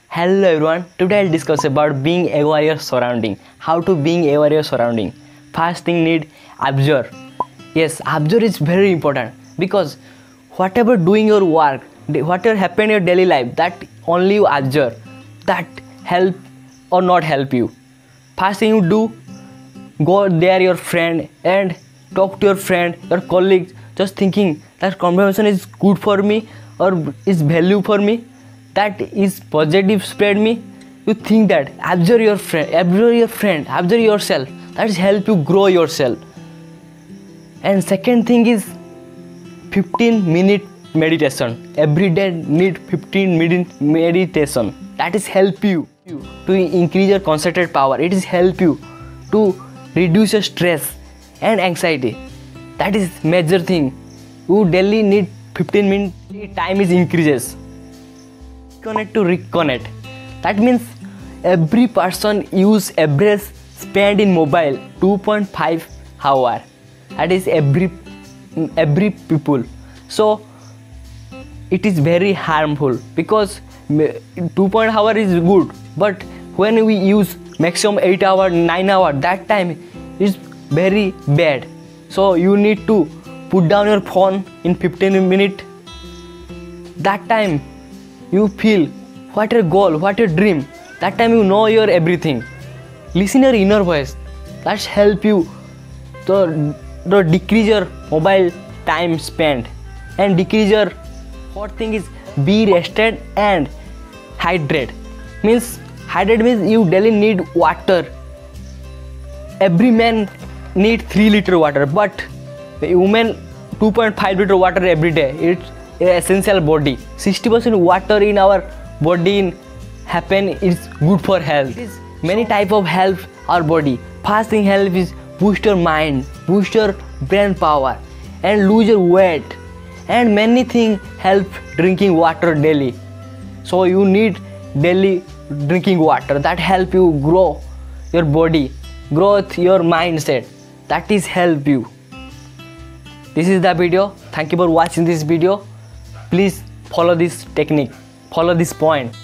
Hello everyone, today I'll discuss about being aware your surrounding. How to being aware your surrounding. First thing need observe. Yes, observe is very important because whatever doing your work, whatever happen in your daily life, that only you observe. That help or not help you. First thing you do, go there your friend and talk to your friend, your colleagues, just thinking that conversation is good for me or is value for me, that is positive spread me. You think that, observe your friend, observe yourself. That is help you grow yourself. And second thing is 15-minute meditation. Every day need 15-minute meditation. That is help you to increase your concentrated power. It is help you to reduce your stress and anxiety. That is major thing. You daily need 15 minutes. Time is increases. Connect to reconnect. That means every person use average spend in mobile 2.5 hour. That is every people. So it is very harmful because 2.5 hour is good, but when we use maximum 8 hour, 9 hour, that time is very bad. So you need to put down your phone in 15 minutes. That time you feel what your goal, what your dream. That time you know your everything. Listen your inner voice. That's help you to decrease your mobile time spent and decrease your. Fourth thing is be rested and hydrate. Hydrate means you daily need water. Every man need 3 liter water, but women 2.5 liter water every day. It's essential body. 60% water in our body happen is good for health. Many type of help our body. First thing help is boost your mind, boost your brain power, and lose your weight. And many things help drinking water daily. So you need daily drinking water. That help you grow your body, growth your mindset. That is help you. This is the video. Thank you for watching this video. Please follow this technique, follow this point.